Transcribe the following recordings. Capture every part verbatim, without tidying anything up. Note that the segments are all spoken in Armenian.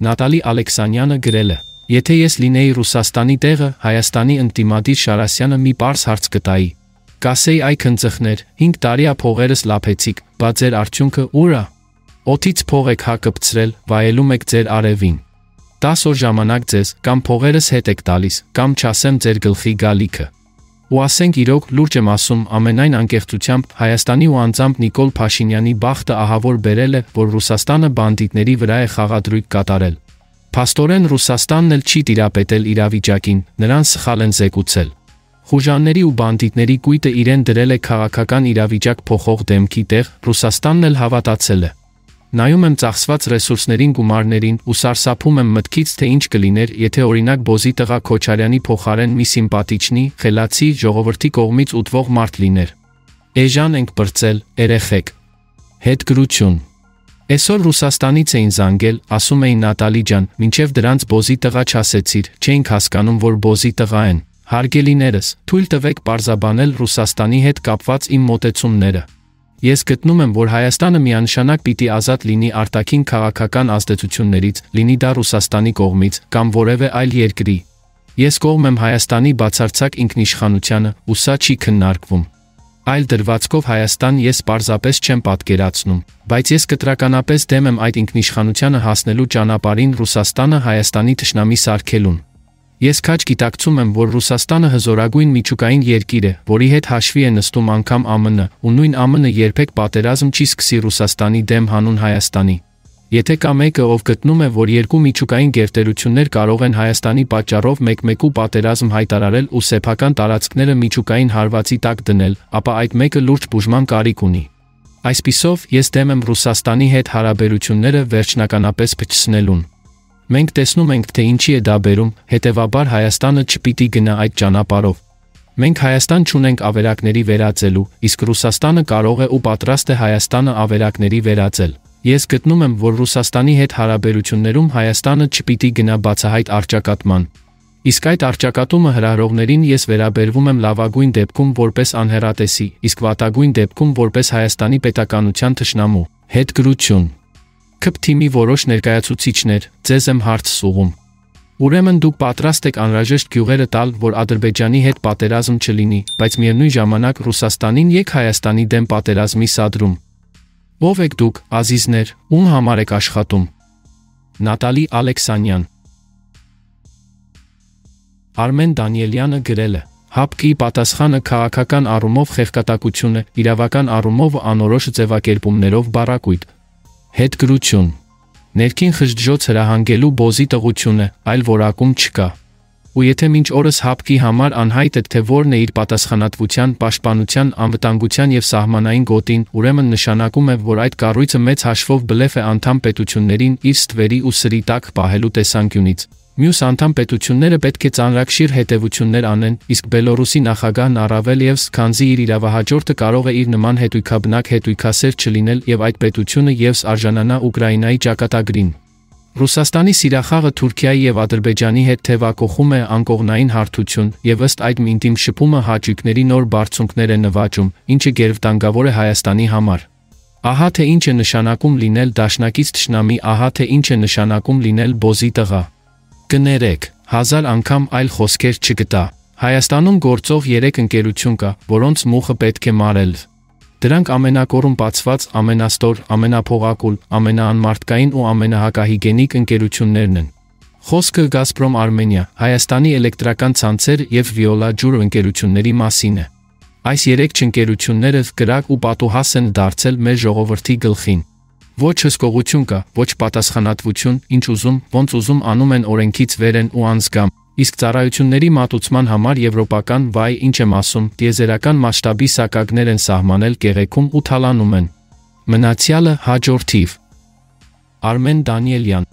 Նատալի Ալեքսանյանը գրել է. Եթե ես լինեի Ռուսաստանի տեղը, Հայաստանի ընդդիմադիր Շարասյանը մի պարզ հարց կտայի. Կասեի այ քնձխներ, հինգ տարի ա փողերս լափեցիք, բա ձեր արդյունքը ուր ա։ Օդից փող եք հա կպցրել, վայելում եք ձեր արևին։ տաս օր ժամանակ ձեզ, կամ փողերս հետ եք տալիս, կամ չասեմ ձեր գլխի գալիքը։ Ու ասենք իրոք լուրջ եմ ասում ամենայն անկեղծությամբ Հայաստանի ու անձամբ Նիկոլ Փաշինյանի բախտը ահավոր բերել է, որ Ռուսաստանը բանդիտների վրա է խաղադրույք կատարել։ Փաստորեն Ռուսաստանն էլ չի տիրապետել իրավիճակին, նրան սխալ են զեկուցել։ Խուժանների ու բանդիտների կույտը իրեն դրել է քաղաքական իրավիճակ փոխող դեմքի տեղ, Ռուսաստանն էլ հավատացել է։ Նայում եմ ծախսված ռեսուրսներին գումարներին ու սարսափում եմ մտքից, թե ինչ կլիներ, եթե օրինակ Բոզի տղա Քոչարյանի փոխարեն մի սիմպաթիչնի, խելացի, ժողովրդի կողմից ուտվող մարդ լիներ։ Էժան ենք բրծել, երեխեք։ Հետգրություն։ Այսօր Ռուսաստանից էին զանգել, ասում էին Նատալի ջան, մինչև դրանց Բոզի տղա չասեցիր, չէինք հասկանում, որ Բոզի տղա են։ Հարգելիներս, թույլ տվեք պարզաբանել Ռուսաստանի հետ կապված իմ մոտեցումները։ Ես գտնում եմ, որ Հայաստանը միանշանակ պիտի ազատ լինի արտաքին քաղաքական ազդեցություններից, լինի դա Ռուսաստանի կողմից կամ որևէ այլ երկրի։ Ես կողմ եմ Հայաստանի բացարձակ ինքնիշխանությանը, ու սա չի քննարկվում։ Այլ դրվածքով Հայաստան ես պարզապես չեմ պատկերացնում, բայց ես կտրականապես դեմ եմ այդ ինքնիշխանությանը հասնելու ճանապարհին Ռուսաստանը Հայաստանի թշնամի սարքելուն։ Ես քաջ գիտակցում եմ, որ Ռուսաստանը հզորագույն միջուկային երկիր է, որի հետ հաշվի է նստում անգամ Α Մ Ն, ու նույն Ა Մ Ն երբեք պատերազմ չի սկսի Ռուսաստանի դեմ հանուն Հայաստանի։ Եթե կա մեկը, ով գտնում է, որ երկու միջուկային գերտերություններ կարող են Հայաստանի պատճառով մեկ-մեկու պատերազմ հայտարարել ու սեփական տարածքները միջուկային հարվածի տակ դնել, ապա այդ մեկը լուրջ բուժման կարիք ունի։ Այսպիսով, ես դեմ եմ Ռուսաստանի հետ հարաբերությունները վերջնականապես փչացնելուն։ Մենք տեսնում ենք, թե ինչի է դա բերում, հետևաբար Հայաստանը չպիտի գնա այդ ճանապարհով։ Մենք Հայաստան չունենք ավերակների վերածելու, իսկ Ռուսաստանը կարող է ու պատրաստ է Հայաստանը ավերակների վերածել։ Ես գտնում եմ, որ Ռուսաստանի հետ հարաբերություններում Հայաստանը չպիտի գնա բացահայտ առճակատման։ Իսկ այդ առճակատումը հրահրողներին ես վերաբերվում եմ լավագույն դեպքում որպես անհեռատեսի, իսկ վատագույն դեպքում որպես Հայաստանի պետականության թշնամու։ Հետգրություն։ Քփ թիմի որոշ ներկայացուցիչներ, ձեզ եմ հարց ուղղում։ Ուրեմն դուք պատրաստ եք անհրաժեշտ գյուղերը տալ, որ Ադրբեջանի հետ պատերազմ չլինի, բայց միևնույն ժամանակ Ռուսաստանին եք Հայաստանի դեմ պատերազմի սադրում։ Ո՞վ եք դուք, ազիզներ, ում համար եք աշխատում։ Նատալի Ալեքսանյան։ Արմեն Դանիելյանը գրել է. ՀԱՊԿ-ի պատասխանը քաղաքական առումով խեղկատակություն է, իրավական առումով անորոշ ձևակերպումներով բառակույտ։ Հետգրություն։ Ներքին խժդժոց հրահանգելու Բոզի տղություն է, այլ որակում չկա։ Ու եթե մինչ օրս ՀԱՊԿ-ի համար անհայտ է, թե որն է իր պատասխանատվության, պաշտպանության, անվտանգության եւ սահմանային գոտին, ուրեմն նշանակում է, որ այդ կառույցը մեծ հաշվով բլեֆ է անդամ պետություններին իր ստվերի ու սրի տակ պահելու տեսանկյունից։ Մյուս անդամ պետությունները պետք է ծանրակշիռ հետևություններ անեն, իսկ Բելոռուսի նախագահն առավել ևս, քանզի իր իրավահաջորդը կարող է իր նման հետույքաբնակ հետույքասեր չլինել եւ այդ պետությունը ևս արժանանա Ուկրաինայի ճակատագրին։ Ռուսաստանի սիրախաղը Թուրքիայի եւ Ադրբեջանի հետ թեվակողում է անկողնային հարթություն եւ ըստ այդ ինտիմ շփումը հաճույքների նոր բարձունքներ է նվաճում, ինչը գերվտանգավոր է Հայաստանի համար։ Ահա թե ինչ է նշանակում լինել դաշնակից թշնամի, ահա թե ինչ է նշանակում լինել Բոզի տղա։ Կներեք, հազար անգամ այլ խոսքեր չգտա։ Հայաստանում գործող երեք ընկերություն կա, որոնց մուխը պետք է մարել։ Դրանք ամենակոռումպացված, ամենաստոր, ամենափողակուլ, ամենաանմարտկային ու ամենահակահիգենիկ ընկերություններն են։ Խոսքը Գազպրոմ Արմենիա, Հայաստանի էլեկտրական ցանցեր եւ Վիոլա ջուր ընկերությունների մասին է։ Այս երեք ընկերությունները կրակ ու պատուհաս են դարձել մեր ժողովրդի գլխին։ Ոչ հսկողություն կա, ոչ պատասխանատվություն, ինչ ուզում, ոնց ուզում անում են օրենքից վեր են ու անզգամ, իսկ ծառայությունների մատուցման համար եվրոպական, վայ, ինչ եմ ասում, տիեզերական մասշտաբի սակագներ են սահմանել Գեղեցում ու թալանում են։ Մնացյալը հաջորդիվ։ Արմեն Դանիելյան։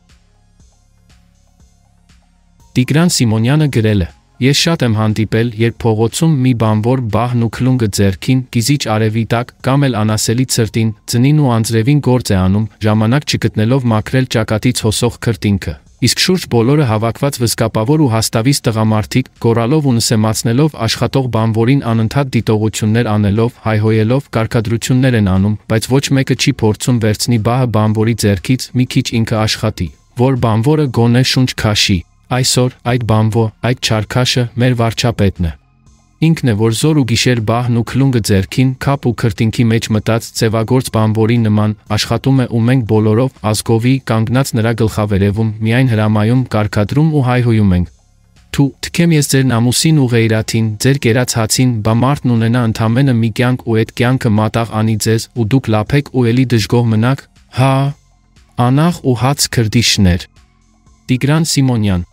Տիգրան Սիմոնյանը գրել է. Ես շատ եմ հանդիպել, երբ փողոցում մի բանվոր բահն ու քլունգը ձեռքին, գիզիչ արևի տակ, կամ էլ անասելի ցրտին, ծնին ու անձրևին գործ է անում, ժամանակ չգտնելով մաքրել ճակատից հոսող քրտինքը։ Իսկ շուրջ բոլորը հավաքված վզկապավոր ու հաստավից տղամարդիկ, գոռալով ու նսեմացնելով աշխատող բանվորին անընդհատ դիտողություններ անելով, հայհոյելով, կարգադրություններ են անում, բայց ոչ մեկը չի փորձում վերցնի բահը բանվորի ձեռքից, մի քիչ ինքը աշխատի։ որ բանվորը գոնե շունչ քաշի։ Այսօր այդ բանվոր, այդ չարքաշը մեր վարչապետն է։ Ինքն է, որ զոր ու գիշեր բահն ու քլունգը ձեռքին, քապ ու քրտինքի մեջ մտած ձևագործ բանվորի նման աշխատում է ու մենք բոլորով ազգովի կանգնած նրա գլխավերևում միայն հրամայում, կարգադրում ու հայհոյում ենք։ Թու թքեմ ես ձեր նամուսին ու ղեյրաթին, ձեր կերած հացին, բա մարդն ունենա ընդամենը մի կյանք ու այդ կյանքը մատաղ անի ձեզ ու դուք լափեք ու էլի դժգոհ մնաք, հա, անաղ ու հաց քրդիշներ։ Տիգրան Սիմոնյան։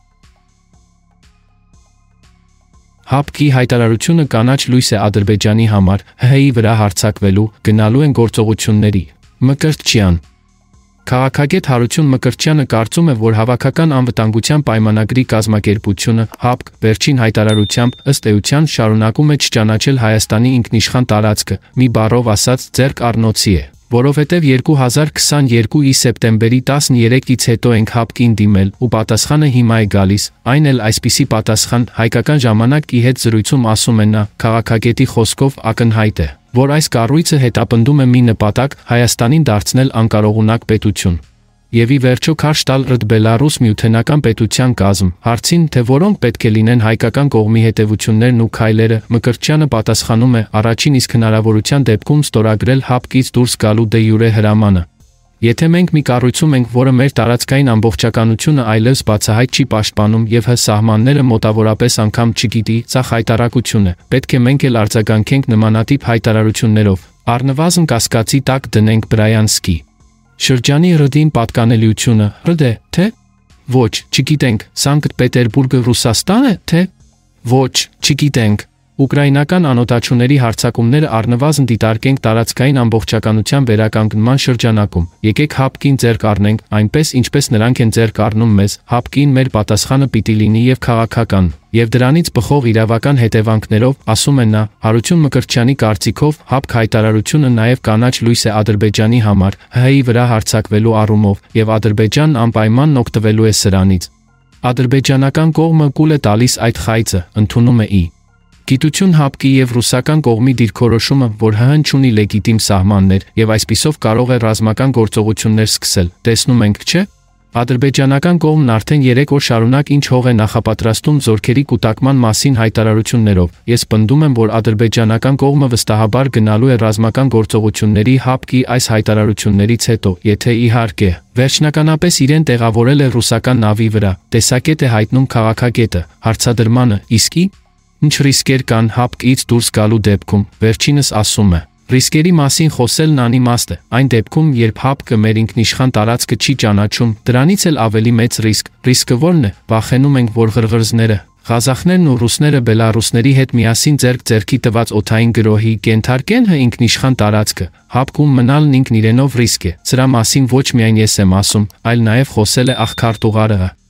ՀԱՊԿ-ի հայտարարությունը կանաչ լույս է Ադրբեջանի համար ՀՀ-ի վրա հարձակվելու, գնալու են գործողությունների։ Մկրտչյան։ Քաղաքագետ Հարություն Մկրտչյանը կարծում է, որ Հավաքական անվտանգության պայմանագրի կազմակերպությունը ՀԱՊԿ վերջին հայտարարությամբ ըստ էության շարունակում է չճանաչել Հայաստանի ինքնիշխան տարածքը, մի բառով ասած ձեռք առնոցի է, որովհետև երկու հազար քսաներկուի սեպտեմբերի տասներեքից հետո ենք ՀԱՊԿ-ին դիմել ու պատասխանը հիմա է գալիս, այն էլ այսպիսի պատասխան Հայկական ժամանակ-ի հետ զրույցում ասում է նա, քաղաքագետի խոսքով ակնհայտ է, որ այս կառույցը հետապնդում է մի նպատակ Հայաստանին դարձնել անկարողունակ պետություն եւ ի վերջո քարշ տալ Ռդ-Բելարուս միութենական պետության կազմ, հարցին, թե որոնք պետք է լինեն հայկական կողմի հետևություններն ու քայլերը, Մկրտչյանը պատասխանում է առաջին իսկ հնարավորության դեպքում ստորագրել ՀԱՊԿ-ից դուրս գալու դե յուրե հրամանը։ Եթե մենք մի կառույցում ենք, որը մեր տարածքային ամբողջականությունը այլևս բացահայտ չի պաշտպանում եւ հ սահմանները մոտավորապես անգամ չգիտի, սա խայտարակություն է, պետք է մենք էլ արձագանքենք նմանատիպ հայտարարություններով, առնվազն կասկածի տակ դնենք Բրայանսկի շրջանի Ռդին պատկանելիությունը, Ռդ է, թե ոչ, չգիտենք, Սանկտ Պետերբուրգը Ռուսաստան է, թե ոչ, չգիտենք։ Ուկրաինական անօդաչուների հարձակումները առնվազն դիտարկենք տարածքային ամբողջականության վերականգնման շրջանակում։ Եկեք ՀԱՊԿ-ին ձեռք առնենք, այնպես ինչպես նրանք են ձեռք առնում մեզ, ՀԱՊԿ-ին մեր պատասխանը պիտի լինի եւ քաղաքական, եւ դրանից բխող իրավական հետևանքներով, ասում է նա, Հարություն Մկրտչյանի կարծիքով ՀԱՊԿ հայտարարությունը նաեւ կանաչ լույս է Ադրբեջանի համար ՀՀ-ի վրա հարձակվելու առումով, եւ Ադրբեջանն անպայման օգտվելու է սրանից։ Ադրբեջանական կողմը կուլ է տալիս այդ խայծը, ընդունում է ի գիտություն ՀԱՊԿ-ի եւ ռուսական կողմի դիրքորոշումը, որ ՀՀ-ն չունի լեգիտիմ սահմաններ եւ այսպիսով կարող է ռազմական գործողություններ սկսել, տեսնում ենք, չէ՞։ Ադրբեջանական կողմն արդեն երեք օր շարունակ ինչ հող է նախապատրաստում զորքերի կուտակման մասին հայտարարություններով։ Ես պնդում եմ, որ ադրբեջանական կողմը վստահաբար գնալու է ռազմական գործողությունների ՀԱՊԿ-ի այս հայտարարություններից հետո, եթե իհարկե վերջնականապես իրեն տեղավորել է ռուսական նավի վրա, տեսակետ է հայտնում քաղաքագետը, հարցադրմանը, իսկի ինչ ռիսկեր կան ՀԱՊԿ-ից դուրս գալու դեպքում, վերջինս ասում է. Ռիսկերի մասին խոսելն անիմաստ է, այն դեպքում, երբ ՀԱՊԿ-ը մեր ինքնիշխան տարածքը չի ճանաչում, դրանից էլ ավելի մեծ ռիսկ, ռիսկը ո՞րն է, վախենում ենք, որ ղրղրզները, ղազախներն ու ռուսները բելառուսների հետ միասին ձեռք-ձեռքի տված օդային գրոհի կենթարկեն հ ինքնիշխան տարածքը, ՀԱՊԿ-ում մնալն ինքն իրենով ռիսկ է, սրա մասին ոչ միայն ես եմ ասում, այլ նաև խոսել է աղքարտուղարը։